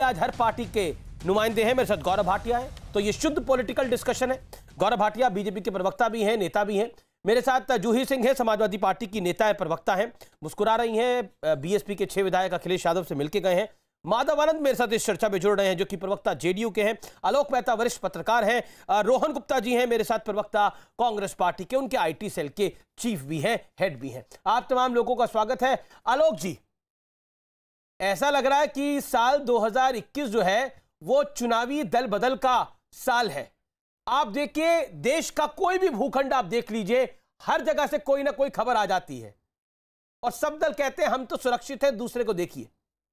आज हर पार्टी के नुमाइंदे हैं। मेरे साथ गौरव भाटिया है, तो ये शुद्ध पॉलिटिकल डिस्कशन है। गौरव भाटिया बीजेपी के प्रवक्ता भी हैं, नेता भी हैं। मेरे साथ जूही सिंह है, समाजवादी पार्टी की नेता है, प्रवक्ता है, मुस्कुरा रही हैं। बीएसपी के 6 विधायक अखिलेश यादव से मिलकर गए हैं। माधव आनंद मेरे साथ इस चर्चा में जुड़ रहे हैं, जो कि प्रवक्ता जेडीयू के हैं। आलोक मेहता वरिष्ठ पत्रकार हैं। रोहन गुप्ता जी हैं मेरे साथ, प्रवक्ता कांग्रेस पार्टी के, उनके आईटी सेल के चीफ भी हैं, हेड भी हैं। आप तमाम लोगों का स्वागत है। आलोक जी, ऐसा लग रहा है कि साल 2021 जो है वो चुनावी दल बदल का साल है। आप देखिए, देश का कोई भी भूखंड आप देख लीजिए, हर जगह से कोई ना कोई खबर आ जाती है और सब दल कहते हैं हम तो सुरक्षित हैं, दूसरे को देखिए।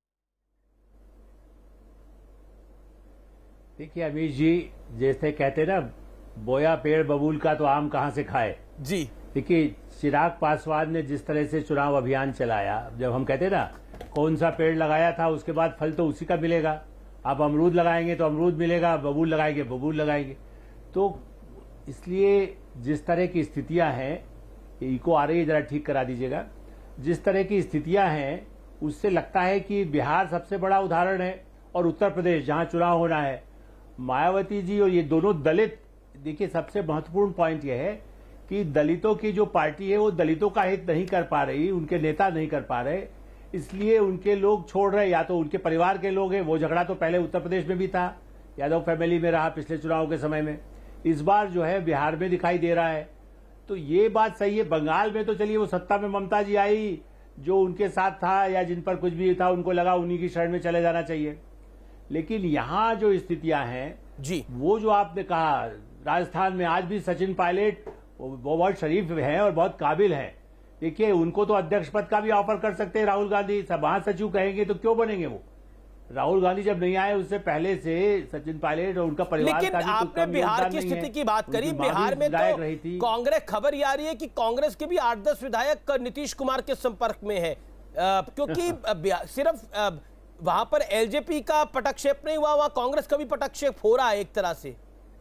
देखिए अमीश जी, जैसे कहते ना, बोया पेड़ बबूल का तो आम कहां से खाए जी। देखिए, चिराग पासवान ने जिस तरह से चुनाव अभियान चलाया, जब हम कहते ना कौन सा पेड़ लगाया था उसके बाद फल तो उसी का मिलेगा। आप अमरूद लगाएंगे तो अमरूद मिलेगा, बबूल लगाएंगे बबूल लगाएंगे। तो इसलिए जिस तरह की स्थितियां हैं, इको आ रही है, जरा ठीक करा दीजिएगा। जिस तरह की स्थितियां हैं उससे लगता है कि बिहार सबसे बड़ा उदाहरण है और उत्तर प्रदेश जहां चुनाव होना है, मायावती जी और ये दोनों दलित। देखिए, सबसे महत्वपूर्ण पॉइंट यह है कि दलितों की जो पार्टी है वो दलितों का हित नहीं कर पा रही, उनके नेता नहीं कर पा रहे, इसलिए उनके लोग छोड़ रहे। या तो उनके परिवार के लोग हैं, वो झगड़ा तो पहले उत्तर प्रदेश में भी था, यादव फैमिली में रहा पिछले चुनाव के समय में, इस बार जो है बिहार में दिखाई दे रहा है। तो ये बात सही है। बंगाल में तो चलिए वो सत्ता में ममता जी आई, जो उनके साथ था या जिन पर कुछ भी था उनको लगा उन्हीं की शरण में चले जाना चाहिए। लेकिन यहाँ जो स्थितियां हैं जी, वो जो आपने कहा, राजस्थान में आज भी सचिन पायलट वो बहुत शरीफ हैं और बहुत काबिल हैं। देखिए, उनको तो अध्यक्ष पद का भी ऑफर कर सकते हैं राहुल गांधी, महासचिव कहेंगे तो क्यों बनेंगे वो। राहुल गांधी जब नहीं आए उससे पहले से सचिन पायलट और उनका परिवार लेकिन का आपने बिहार की स्थिति की बात करी। बिहार में तो कांग्रेस, खबर ये आ रही है कि कांग्रेस के भी 8-10 विधायक नीतीश कुमार के संपर्क में है, क्योंकि सिर्फ वहां पर एलजेपी का पटक्षेप नहीं हुआ, वहां कांग्रेस का भी पटक्षेप हो रहा है एक तरह से।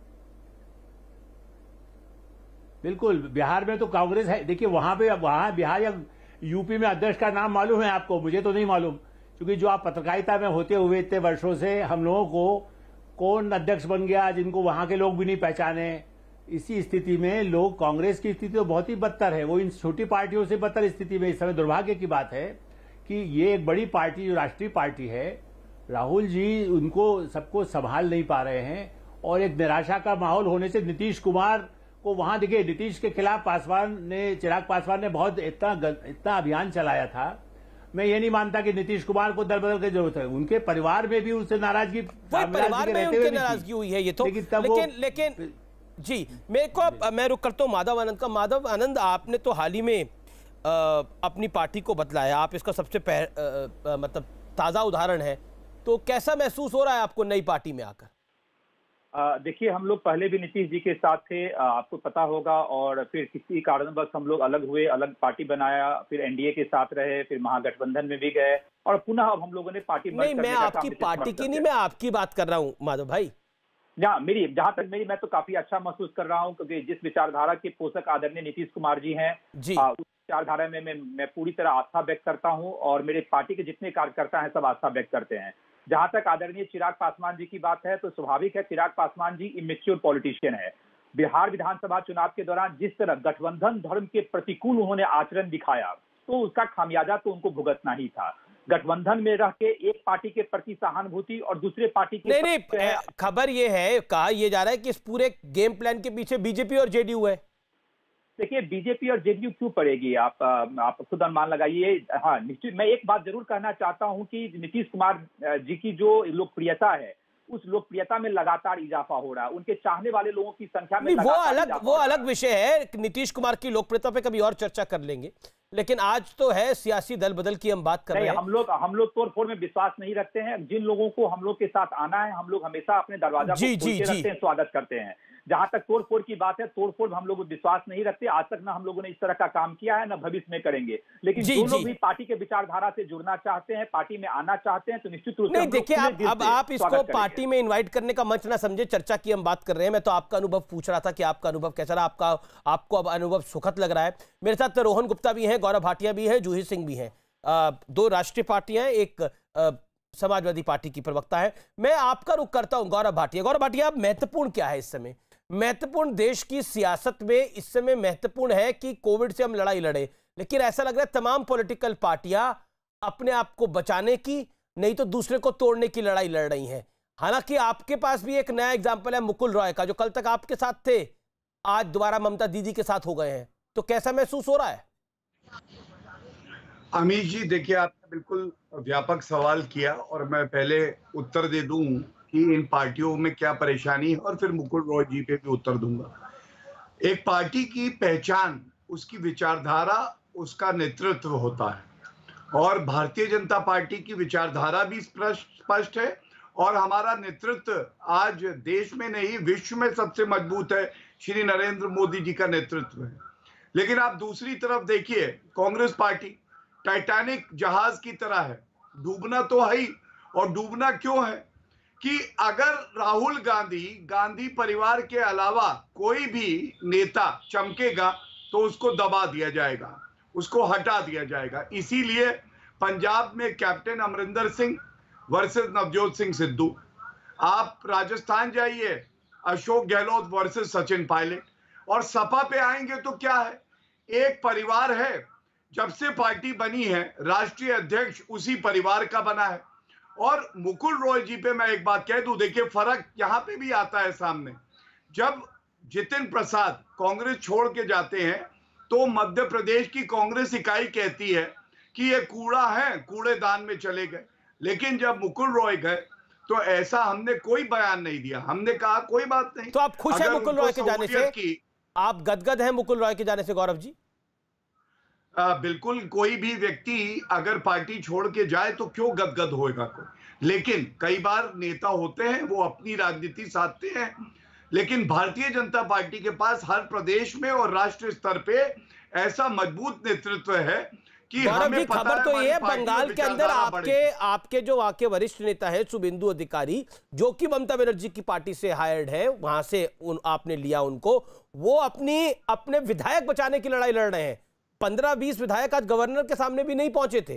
बिल्कुल, बिहार में तो कांग्रेस है। देखिए, वहां बिहार या यूपी में अध्यक्ष का नाम मालूम है आपको, मुझे तो नहीं मालूम, क्योंकि जो आप पत्रकारिता में होते हुए इतने वर्षों से हम लोगों को कौन अध्यक्ष बन गया जिनको वहां के लोग भी नहीं पहचाने। इसी स्थिति में लोग, कांग्रेस की स्थिति तो बहुत ही बदतर है, वो इन छोटी पार्टियों से बदतर स्थिति में इस समय। दुर्भाग्य की बात है कि ये एक बड़ी पार्टी जो राष्ट्रीय पार्टी है, राहुल जी उनको सबको संभाल नहीं पा रहे हैं और एक निराशा का माहौल होने से नीतीश कुमार को वहां, देखिए नीतीश के खिलाफ चिराग पासवान ने बहुत इतना अभियान चलाया था। मैं ये नहीं मानता कि नीतीश कुमार को दल बदल की जरूरत है, उनके परिवार में भी उनसे नाराजगी, परिवार में उनके नाराजगी हुई है ये तो। लेकिन जी, मेरे को, मैं रुक करता हूं माधव आनंद का। माधव आनंद, आपने तो हाल ही में अपनी पार्टी को बदलाया, आप इसका सबसे मतलब ताजा उदाहरण है, तो कैसा महसूस हो रहा है आपको नई पार्टी में आकर? देखिए, हम लोग पहले भी नीतीश जी के साथ थे, आपको पता होगा, और फिर किसी कारणवश हम लोग अलग हुए, अलग पार्टी बनाया, फिर एनडीए के साथ रहे, फिर महागठबंधन में भी गए और पुनः अब हम लोगों ने पार्टी नहीं, मैं आपकी पार्टी की नहीं, मैं आपकी बात कर रहा हूँ माधव भाई। ना, जहां तक मैं तो काफी अच्छा महसूस कर रहा हूँ, क्योंकि जिस विचारधारा के पोषक आदरणीय नीतीश कुमार जी हैं, उस विचारधारा में मैं पूरी तरह आस्था व्यक्त करता हूँ और मेरे पार्टी के जितने कार्यकर्ता हैं सब आस्था व्यक्त करते हैं। जहां तक आदरणीय चिराग पासवान जी की बात है, तो स्वाभाविक है, चिराग पासवान जी इमेच्योर पॉलिटिशियन है। बिहार विधानसभा चुनाव के दौरान जिस तरह गठबंधन धर्म के प्रतिकूल उन्होंने आचरण दिखाया, तो उसका खामियाजा तो उनको भुगतना ही था। गठबंधन में रह के एक पार्टी के प्रति सहानुभूति और दूसरे पार्टी की नहीं, खबर ये है, कहा यह जा रहा है कि इस पूरे गेम प्लान के पीछे बीजेपी और जेडीयू है। देखिए, बीजेपी और जेडीयू क्यों पड़ेगी, आप खुद अनुमान लगाइए। हाँ, निश्चित, मैं एक बात जरूर कहना चाहता हूं कि नीतीश कुमार जी की जो लोकप्रियता है, उस लोकप्रियता में लगातार इजाफा हो रहा है, उनके चाहने वाले लोगों की संख्या में वो अलग विषय है। नीतीश कुमार की लोकप्रियता पे कभी और चर्चा कर लेंगे, लेकिन आज तो है सियासी दल बदल की हम बात कर रहे हैं। हम लोग तोड़ फोड़ में विश्वास नहीं रखते हैं। जिन लोगों को हम लोग के साथ आना है, हम लोग हमेशा अपने दरवाजा को खोल के रखते हैं, स्वागत करते हैं। जहां तक तोड़फोड़ की बात है, तोड़फोड़ हम लोग विश्वास नहीं रखते, आज तक ना हम लोगों ने इस तरह का काम किया है, ना भविष्य में करेंगे। लेकिन जो लोग भी पार्टी के विचारधारा से जुड़ना चाहते हैं, पार्टी में आना चाहते हैं, तो निश्चित रूप से नहीं, देखिए, अब आप इसको पार्टी में इन्वाइट करने का मंच ना समझे, चर्चा की हम बात कर रहे हैं। मैं तो आपका अनुभव पूछ रहा था कि आपका अनुभव कैसा रहा, आपको अब अनुभव सुखद लग रहा है। मेरे साथ रोहन गुप्ता भी हैं, गौरव भाटिया भी है, जूही सिंह भी हैं। 2 राष्ट्रीय पार्टियां, एक समाजवादी पार्टी की प्रवक्ता है। मैं आपका रुख करता हूं गौरव भाटिया। गौरव भाटिया, महत्वपूर्ण क्या है इस समय? महत्वपूर्ण देश की सियासत में इस समय महत्वपूर्ण है कि कोविड से हम लड़ाई लड़े, लेकिन ऐसा लग रहा है तमाम पॉलिटिकल पार्टियां अपने आप को बचाने की नहीं तो दूसरे को तोड़ने की लड़ाई लड़ रही हैं। हालांकि आपके पास भी एक नया एग्जाम्पल है मुकुल रॉय का, जो कल तक आपके साथ थे, आज दोबारा ममता दीदी के साथ हो गए हैं। तो कैसा महसूस हो रहा है? अमीश जी, देखिए, आपने बिल्कुल व्यापक सवाल किया और मैं पहले उत्तर दे दूं कि इन पार्टियों में क्या परेशानी है और फिर मुकुल रॉय जी पे भी उत्तर दूंगा। एक पार्टी की पहचान उसकी विचारधारा, उसका नेतृत्व होता है और भारतीय जनता पार्टी की विचारधारा भी स्पष्ट है और हमारा नेतृत्व आज देश में नहीं विश्व में सबसे मजबूत है। श्री नरेंद्र मोदी जी का नेतृत्व है। लेकिन आप दूसरी तरफ देखिए, कांग्रेस पार्टी टाइटैनिक जहाज की तरह है, डूबना तो है ही। और डूबना क्यों है कि अगर राहुल गांधी परिवार के अलावा कोई भी नेता चमकेगा तो उसको दबा दिया जाएगा, उसको हटा दिया जाएगा। इसीलिए पंजाब में कैप्टन अमरिंदर सिंह वर्सेस नवजोत सिंह सिद्धू, आप राजस्थान जाइए अशोक गहलोत वर्सेस सचिन पायलट, और सपा पे आएंगे तो क्या है, एक परिवार है। जब से पार्टी बनी है राष्ट्रीय अध्यक्ष उसी परिवार का बना है। और मुकुल रॉय जी पे मैं एक बात कह दूं, देखिए फर्क यहां पे भी आता है सामने। जब जितिन प्रसाद कांग्रेस छोड़ के जाते हैं तो मध्य प्रदेश की कांग्रेस इकाई कहती है कि ये कूड़ा है, कूड़ेदान में चले गए। लेकिन जब मुकुल रॉय गए तो ऐसा हमने कोई बयान नहीं दिया, हमने कहा कोई बात नहीं। तो आप खुश हैं मुकुल रॉय के जाने से? आप गदगद हैं मुकुल रॉय के जाने से गौरव जी? बिल्कुल, कोई भी व्यक्ति अगर पार्टी छोड़ के जाए तो क्यों गदगद होएगा कोई। लेकिन कई बार नेता होते हैं वो अपनी राजनीति साधते हैं, लेकिन भारतीय जनता पार्टी के पास हर प्रदेश में और राष्ट्रीय स्तर पे ऐसा मजबूत नेतृत्व है कि हमें पता खबर तो ये है बंगाल के अंदर आपके जो वहां के वरिष्ठ नेता है शुभेंदु अधिकारी, जो कि ममता बनर्जी की पार्टी से हायर्ड है, वहां से आपने लिया उनको, वो अपने विधायक बचाने की लड़ाई लड़ रहे हैं। 15-20 विधायक आज गवर्नर के सामने भी नहीं पहुंचे थे।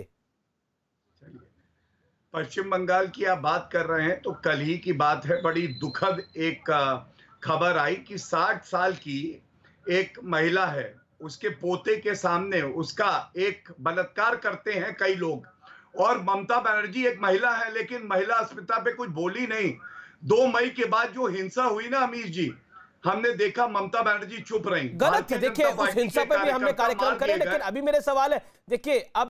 पश्चिम बंगाल की आप बात कर रहे हैं तो कल ही की बात है, बड़ी दुखद एक खबर आई कि 60 साल की एक महिला है, उसके पोते के सामने उसका एक बलात्कार करते हैं कई लोग। और ममता बनर्जी एक महिला है लेकिन महिला अस्मिता पे कुछ बोली नहीं। 2 मई के बाद जो हिंसा हुई ना अमीश जी, हमने देखा ममता बनर्जी चुप रही। गलत है। देखिए उस हिंसा पे भी हमने कार्यक्रम करे, लेकिन अभी मेरे सवाल है, देखिए अब